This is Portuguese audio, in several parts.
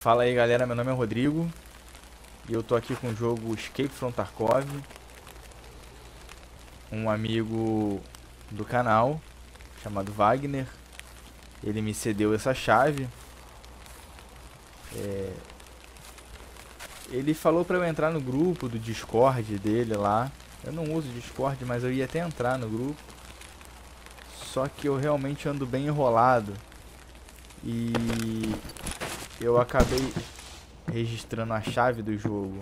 Fala aí galera, meu nome é Rodrigo e eu tô aqui com o jogo Escape from Tarkov. Um amigo do canal chamado Wagner, ele me cedeu essa chave. Ele falou pra eu entrar no grupo do Discord dele lá. Eu não uso Discord, mas eu ia até entrar no grupo. Só que eu realmente ando bem enrolado e eu acabei registrando a chave do jogo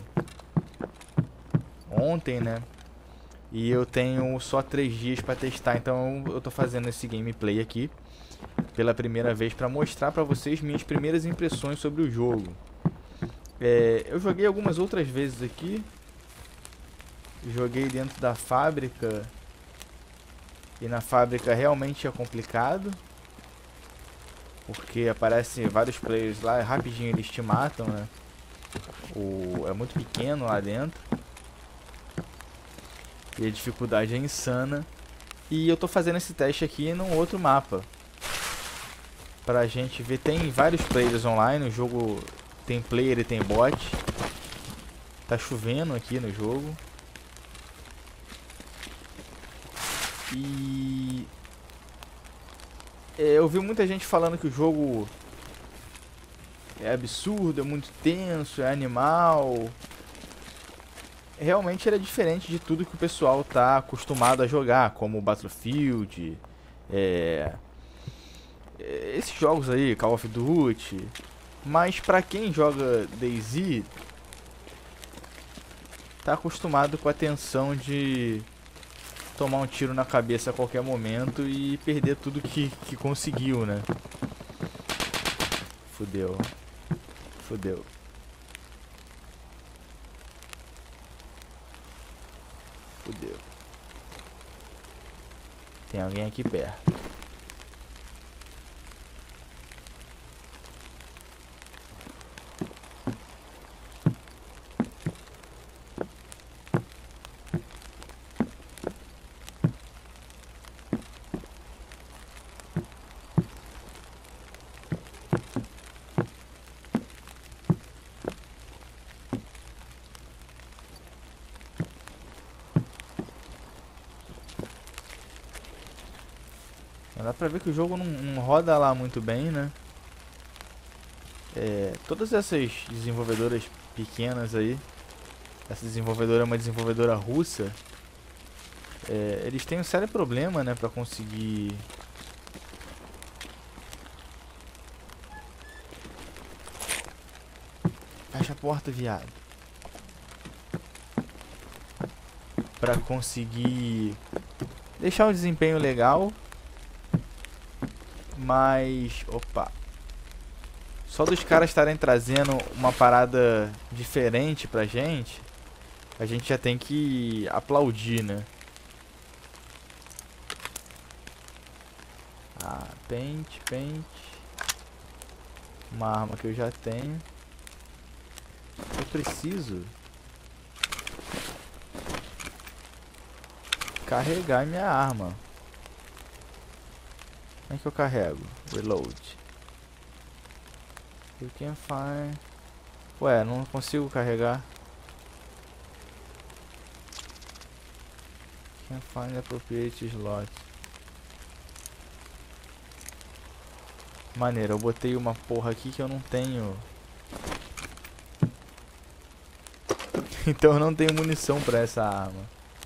ontem, né? E eu tenho só 3 dias pra testar, então eu tô fazendo esse gameplay aqui pela primeira vez pra mostrar pra vocês minhas primeiras impressões sobre o jogo. Eu joguei algumas outras vezes aqui. Joguei dentro da fábrica e na fábrica realmente é complicado, porque aparecem vários players lá e rapidinho eles te matam, né? É muito pequeno lá dentro e a dificuldade é insana. E eu tô fazendo esse teste aqui num outro mapa pra gente ver. Tem vários players online, o jogo tem player e tem bot. Tá chovendo aqui no jogo. E eu vi muita gente falando que o jogo é absurdo, é muito tenso, é animal. Realmente ele é diferente de tudo que o pessoal tá acostumado a jogar, como Battlefield, esses jogos aí, Call of Duty. Mas pra quem joga DayZ, tá acostumado com a tensão de tomar um tiro na cabeça a qualquer momento e perder tudo que conseguiu, né? Fudeu. Fudeu. Fudeu. Tem alguém aqui perto. Dá pra ver que o jogo não roda lá muito bem, né? Todas essas desenvolvedoras pequenas aí, essa desenvolvedora é uma desenvolvedora russa, eles têm um sério problema, né, pra conseguir fecha a porta, viado. Pra conseguir deixar um desempenho legal. Mas, opa, só dos caras estarem trazendo uma parada diferente pra gente, a gente já tem que aplaudir, né? Ah, pente. Uma arma que eu já tenho. Eu preciso carregar minha arma. Como é que eu carrego? Reload. You can find... Ué, não consigo carregar. Can find appropriate slot. Maneiro, eu botei uma porra aqui que eu não tenho. Então eu não tenho munição pra essa arma.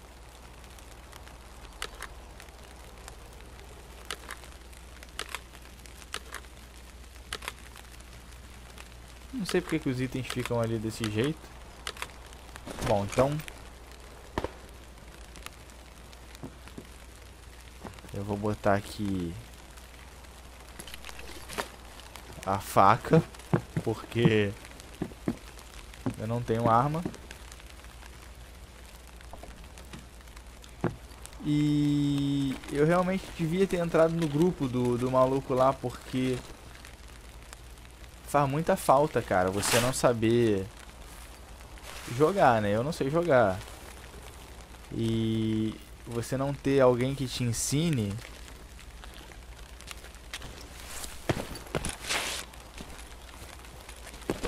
Não sei porque que os itens ficam ali desse jeito. Bom, então eu vou botar aqui a faca, porque eu não tenho arma. E eu realmente devia ter entrado no grupo do maluco lá, porque faz muita falta, cara, você não saber jogar, né? Eu não sei jogar. E você não ter alguém que te ensine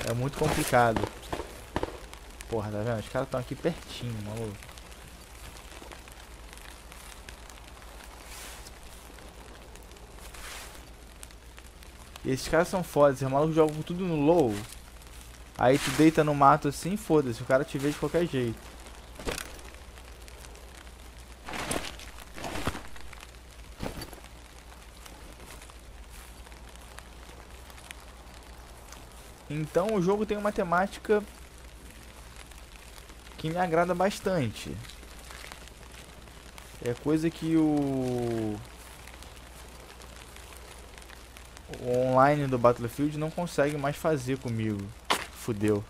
É muito complicado. Porra, tá vendo? Os caras estão aqui pertinho, maluco. E esses caras são fodas. Os malucos jogam tudo no low. Aí tu deita no mato assim, foda-se. O cara te vê de qualquer jeito. Então o jogo tem uma temática que me agrada bastante. É coisa que o online do Battlefield não consegue mais fazer comigo. Fudeu.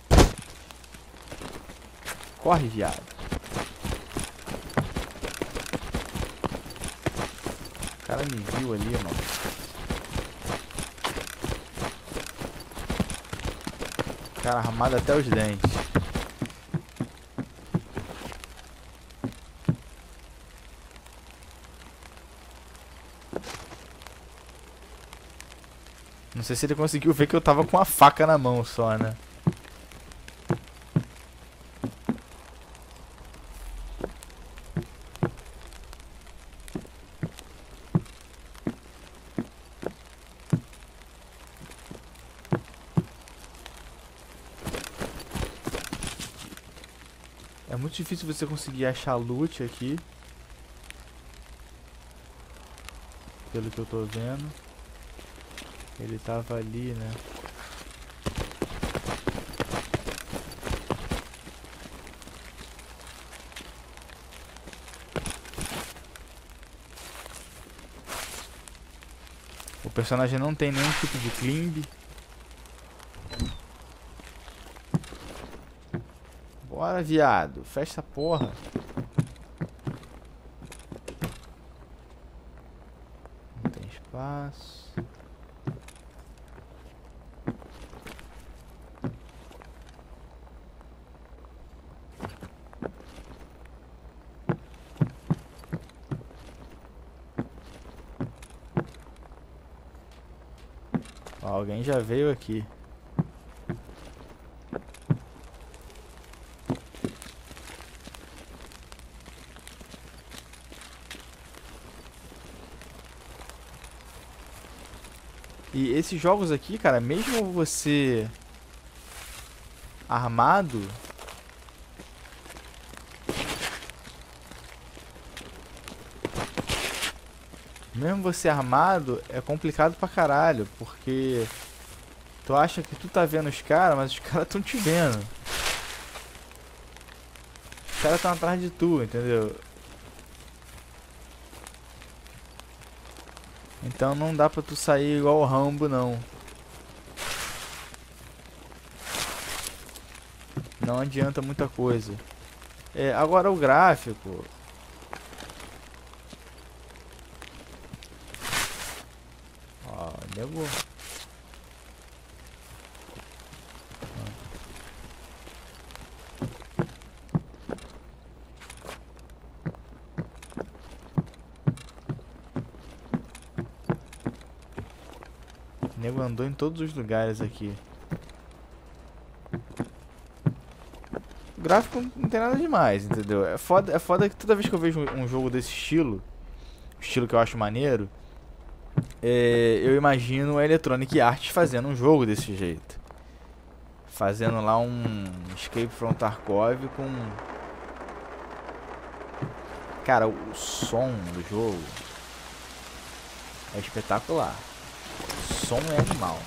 Corre, viado. O cara me viu ali, mano. O cara armado até os dentes. Não sei se ele conseguiu ver que eu tava com a faca na mão só, né? É muito difícil você conseguir achar loot aqui. Pelo que eu tô vendo. Ele tava ali, né? O personagem não tem nenhum tipo de climb. Bora, viado. Fecha essa porra. Não tem espaço. Ó, alguém já veio aqui. E esses jogos aqui, cara, mesmo você armado, é complicado pra caralho, porque tu acha que tu tá vendo os caras, mas os caras tão te vendo. Os caras tão atrás de tu, entendeu? Então não dá pra tu sair igual o Rambo, não. Não adianta muita coisa. É, agora o gráfico. Ó, negou. O nego andou em todos os lugares aqui. O gráfico não tem nada demais, entendeu? É foda que toda vez que eu vejo um jogo desse estilo, estilo que eu acho maneiro, eu imagino a Electronic Arts fazendo um jogo desse jeito. Fazendo lá um Escape from Tarkov com... Cara, o som do jogo é espetacular. O som é animal.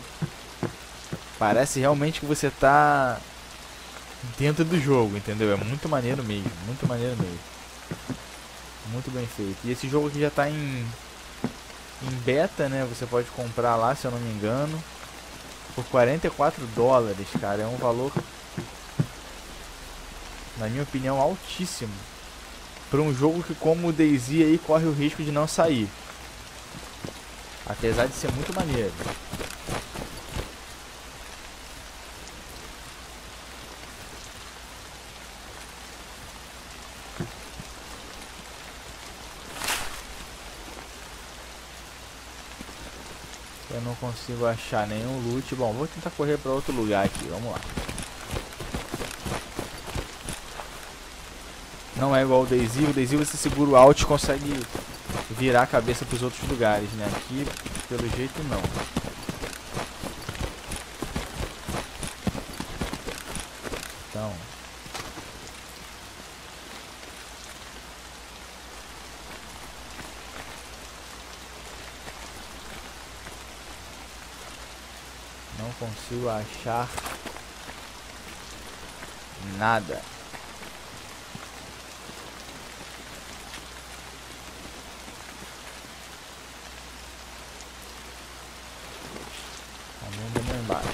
Parece realmente que você tá dentro do jogo, entendeu? É muito maneiro mesmo, muito maneiro mesmo. Muito bem feito. E esse jogo aqui já tá em beta, né? Você pode comprar lá, se eu não me engano, por $44, cara. É um valor, na minha opinião, altíssimo para um jogo que, como o DayZ aí, corre o risco de não sair. Apesar de ser muito maneiro. Eu Não consigo achar nenhum loot. Bom, vou tentar correr para outro lugar aqui. Vamos lá. Não é igual o DayZ. O DayZ você segura o Alt e consegue virar a cabeça para os outros lugares, né? Aqui, pelo jeito, não. Então... não consigo achar nada. Embaixo.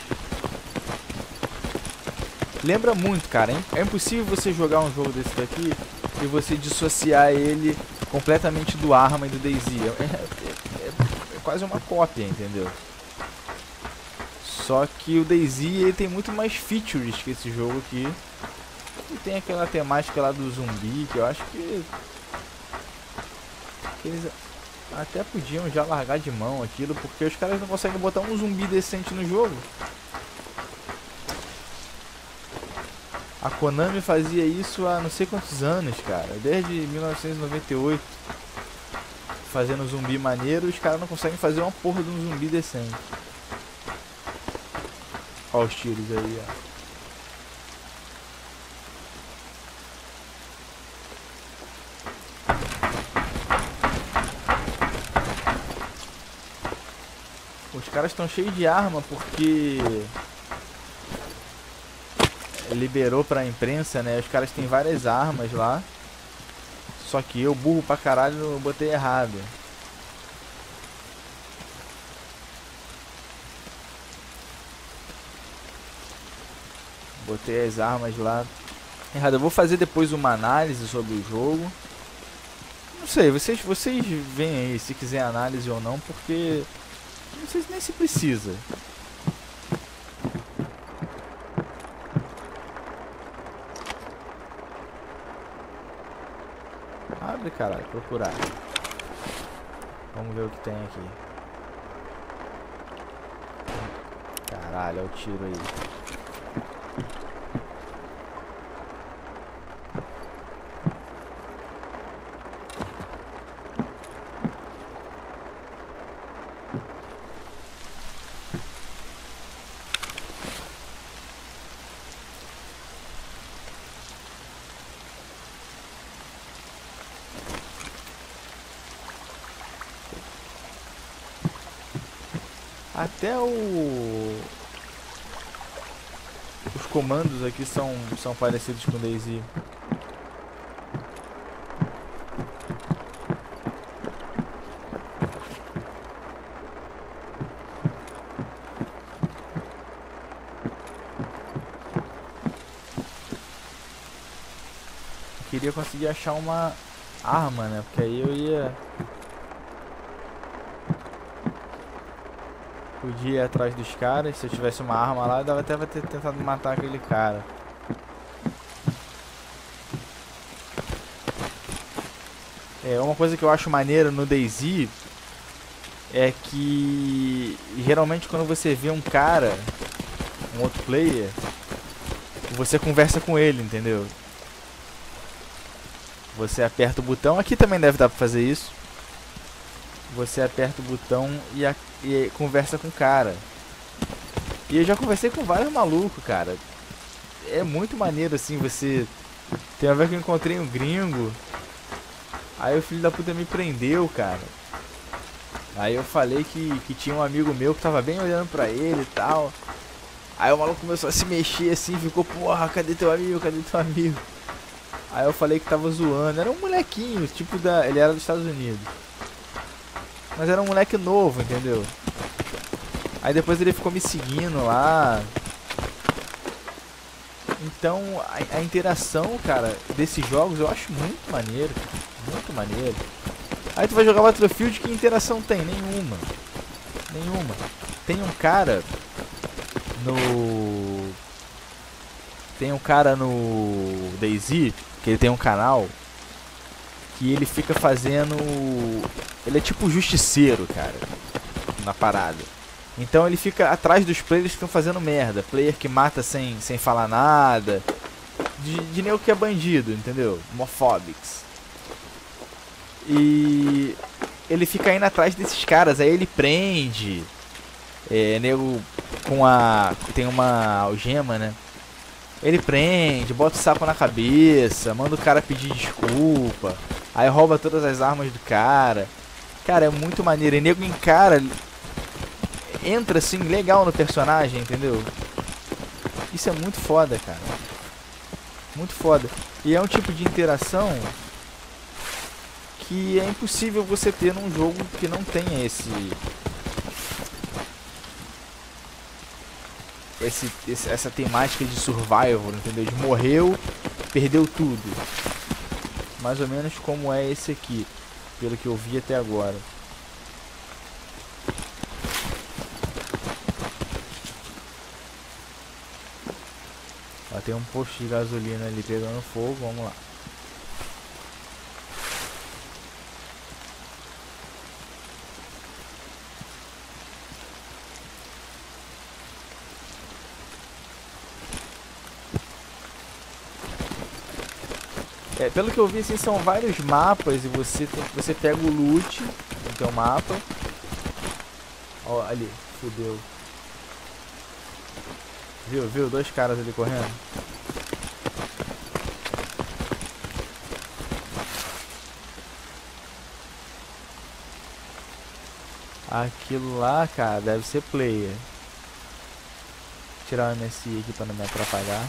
Lembra muito, cara, hein? É impossível você jogar um jogo desse daqui e você dissociar ele completamente do Arma e do DayZ. É quase uma cópia, entendeu? Só que o DayZ ele tem muito mais features que esse jogo aqui. E tem aquela temática lá do zumbi que eu acho que eles até podiam já largar de mão aquilo, porque os caras não conseguem botar um zumbi decente no jogo. A Konami fazia isso há não sei quantos anos, cara. Desde 1998. Fazendo zumbi maneiro, os caras não conseguem fazer uma porra de um zumbi decente. Olha os tiros aí, ó. Os caras estão cheios de arma porque liberou pra imprensa, né? Os caras têm várias armas lá. Só que eu, burro pra caralho, eu botei errado. Botei as armas lá errado. Eu vou fazer depois uma análise sobre o jogo. Não sei, vocês veem aí se quiser análise ou não, porque não sei nem se precisa. Abre, caralho, procurar. Vamos ver o que tem aqui. Caralho, olha o tiro aí. Até os comandos aqui são parecidos com o DayZ. Eu queria conseguir achar uma arma, né? Porque aí eu podia ir atrás dos caras. Se eu tivesse uma arma lá, eu dava até pra ter tentado matar aquele cara. Uma coisa que eu acho maneiro no DayZ é que geralmente quando você vê um cara, um outro player, você conversa com ele, entendeu? Você aperta o botão, aqui também deve dar pra fazer isso. Você aperta o botão e conversa com o cara. E eu já conversei com vários malucos, cara. É muito maneiro assim, você... Tem uma vez que eu encontrei um gringo. Aí o filho da puta me prendeu, cara. Aí eu falei que tinha um amigo meu que tava bem olhando pra ele e tal. Aí o maluco começou a se mexer assim, ficou, porra, cadê teu amigo, cadê teu amigo? Aí eu falei que tava zoando, era um molequinho, tipo ele era dos Estados Unidos. Mas era um moleque novo, entendeu? Aí depois ele ficou me seguindo lá. Então a interação, cara, desses jogos eu acho muito maneiro, muito maneiro. Aí tu vai jogar Battlefield, que interação tem? Nenhuma. Nenhuma. Tem um cara no DayZ, que ele tem um canal que ele fica fazendo... Ele é tipo justiceiro, cara, na parada. Então ele fica atrás dos players que estão fazendo merda. Player que mata sem falar nada. De nego que é bandido, entendeu? Homophobics. E ele fica indo atrás desses caras. Aí ele prende. Nego com a... tem uma algema, né? Ele prende, bota o sapo na cabeça, manda o cara pedir desculpa. Aí rouba todas as armas do cara. Cara, é muito maneiro. E nego encara... entra assim, legal no personagem, entendeu? Isso é muito foda, cara. Muito foda. E é um tipo de interação que é impossível você ter num jogo que não tenha essa temática de survival, entendeu? De morreu, perdeu tudo. Mais ou menos como é esse aqui, pelo que eu vi até agora. Ó, tem um posto de gasolina ali pegando fogo, vamos lá. Pelo que eu vi, assim, são vários mapas e você pega o loot no teu mapa. Ó, ali, fudeu. Viu? Dois caras ali correndo. Aquilo lá, cara, deve ser player. Vou tirar o MSI aqui pra não me atrapalhar.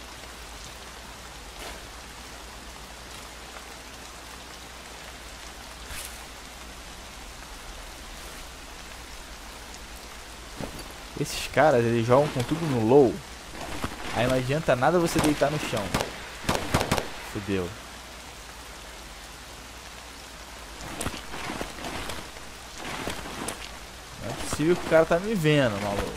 Esses caras, eles jogam com tudo no low. Aí não adianta nada você deitar no chão. Fudeu. Não é possível que o cara tá me vendo, maluco.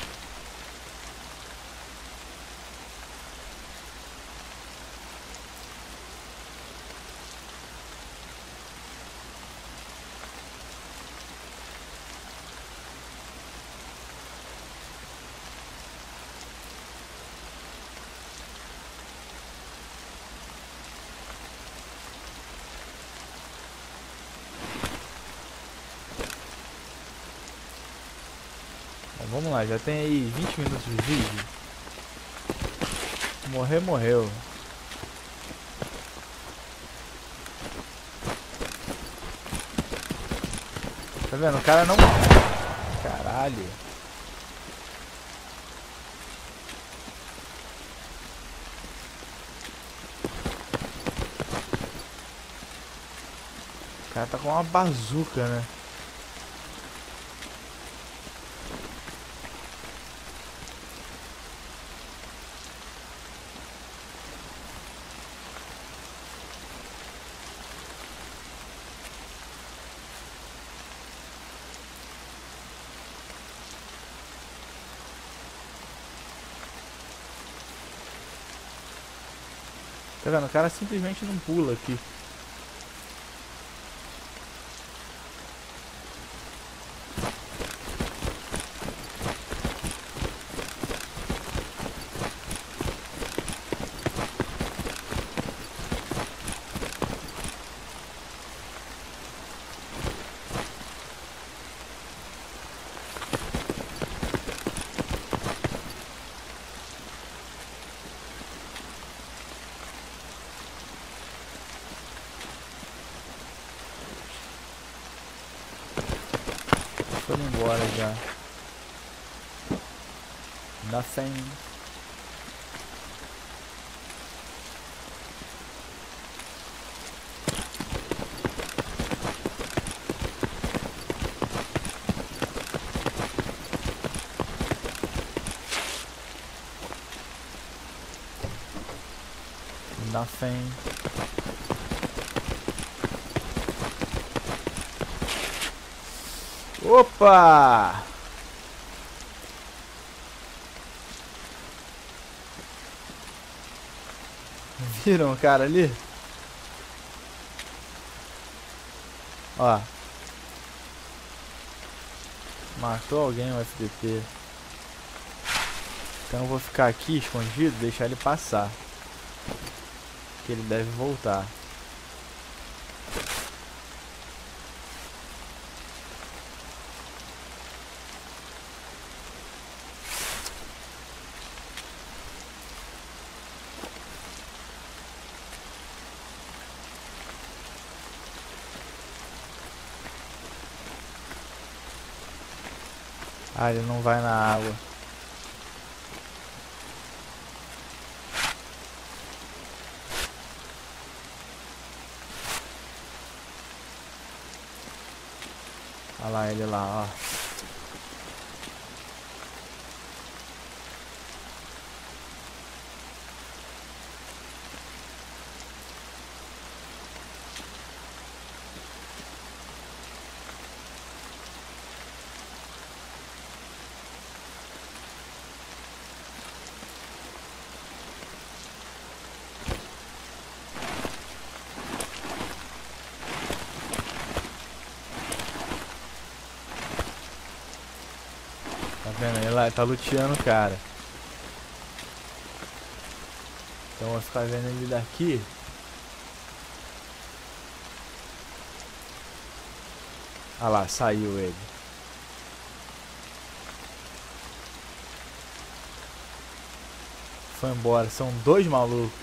Vamos lá, já tem aí 20 minutos de vídeo. Morrer, morreu. Tá vendo? O cara não... Caralho. O cara tá com uma bazuca, né? Tá vendo? O cara simplesmente não pula aqui. Foram embora já. Nothing. Nothing. Opa! Viram o cara ali? Ó. Matou alguém o FDP. Então eu vou ficar aqui escondido, deixar ele passar. Que ele deve voltar. Ah, ele não vai na água. Olha lá ele lá, ó. Tá vendo? Ele lá tá luteando o cara. Então eu vou ficar vendo ele daqui. Ah lá, saiu ele. Foi embora. São dois malucos.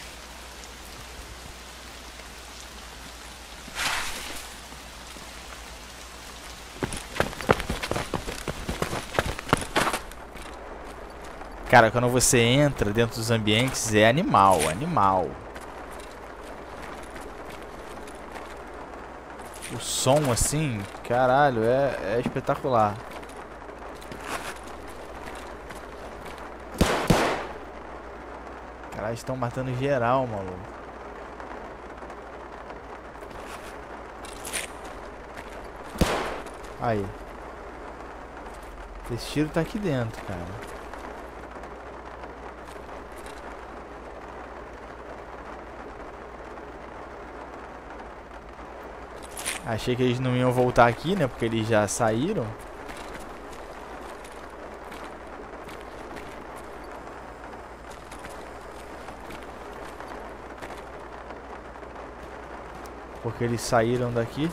Cara, quando você entra dentro dos ambientes é animal, animal. O som assim, caralho, é espetacular. Caralho, estão matando geral, maluco. Aí. Esse tiro tá aqui dentro, cara. Achei que eles não iam voltar aqui, né? Porque eles já saíram. Porque eles saíram daqui.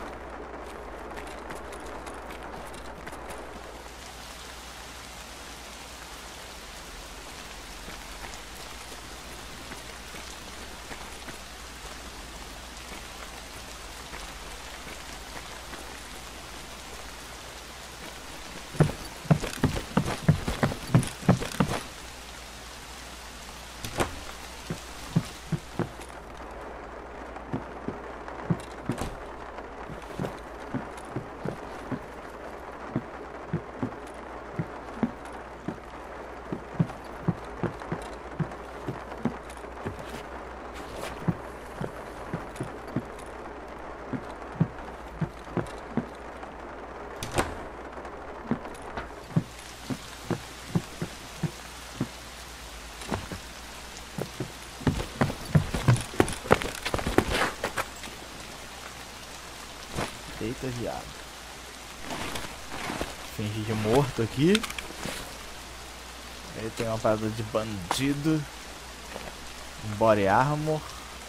Eita, viado. Fingi de morto aqui. Aí tem uma parada de bandido. Um body armor.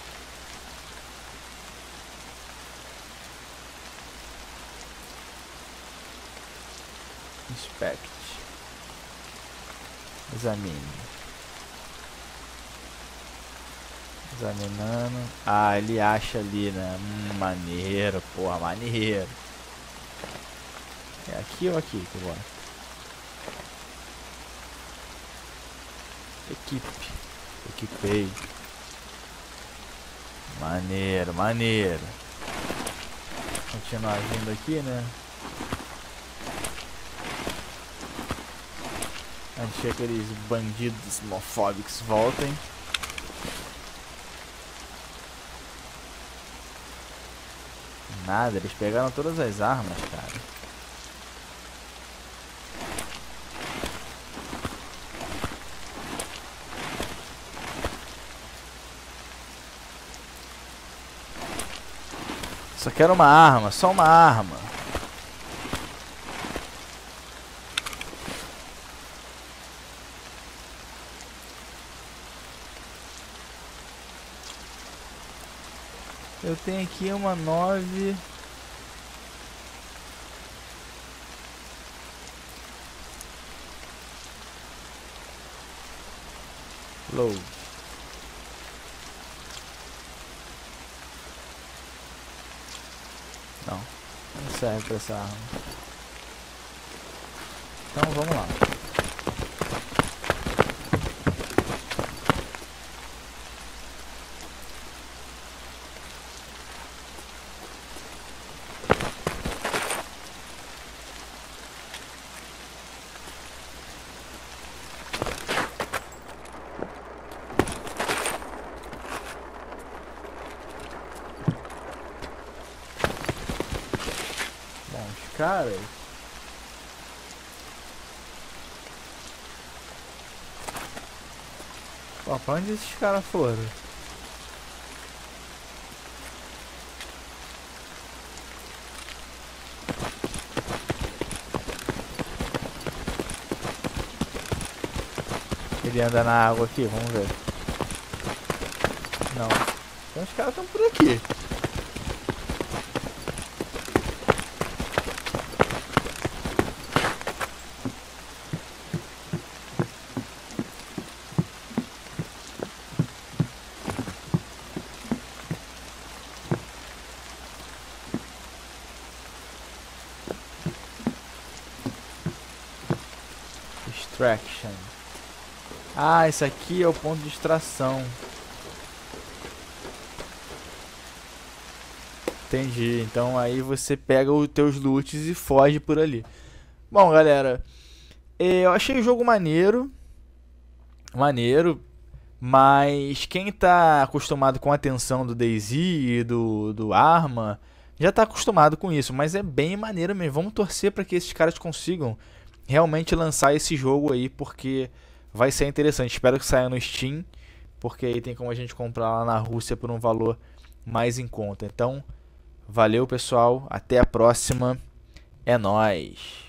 Inspect. Examine. Examinando. Ah, ele acha ali, né? Maneiro, porra, maneiro. É aqui ou aqui que eu gosto? Equipe. Equipei. Maneiro, maneiro. Continuar vindo aqui, né? Antes que aqueles bandidos homofóbicos voltem. Nada, eles pegaram todas as armas, cara. Só quero uma arma, só uma arma. Eu tenho aqui uma 9. Low. Não serve pra essa arma. Então vamos lá. Bom, os caras... Pô, pra onde esses caras foram? Ele anda na água aqui, vamos ver. Não. Então os caras estão por aqui. Distraction. Ah, esse aqui é o ponto de extração. Entendi. Então aí você pega os teus loots e foge por ali. Bom, galera, eu achei o jogo maneiro. Maneiro. Mas quem tá acostumado com a tensão do DayZ e do Arma já tá acostumado com isso. Mas é bem maneiro mesmo. Vamos torcer para que esses caras consigam realmente lançar esse jogo aí, porque vai ser interessante. Espero que saia no Steam, porque aí tem como a gente comprar lá na Rússia por um valor mais em conta. Então, valeu pessoal, até a próxima, é nóis!